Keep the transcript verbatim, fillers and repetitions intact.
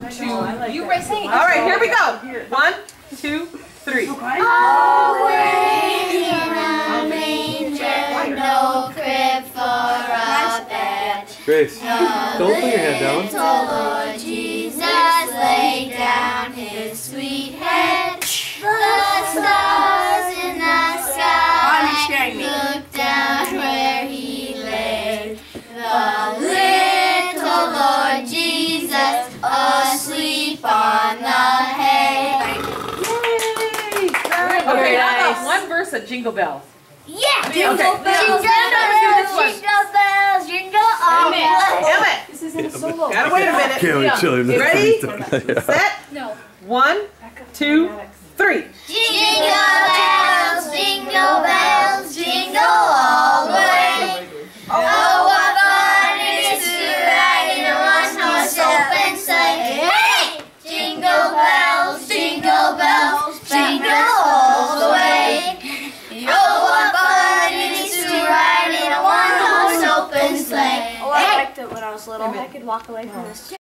two. like you that. were saying. All right, here we go. One, two, three. Away in a manger, no crib for a bed. Grace, don't put your head down. Little Lord Jesus laid down his sweet head. The stars in the sky looked down where he lay. The little Lord Jesus asleep on the hay. Yay! Okay, Okay, nice. how about one verse of Jingle Bells? Yeah! Jingle Jingle bells, bells, jingle bells, jingle all the way. Emmett, This isn't a solo. gotta wait a minute. Can't wait till You ready? Yeah. Set? No. One, two, three. Jingle bells, jingle bells, jingle all the way. Oh, what fun it is to ride in a one-horse open sleigh. Hey! Jingle bells, jingle bells, jingle all the way. Oh, what fun it is to ride in a one-horse open sleigh. Oh, I liked it when I was little. I could walk away from this.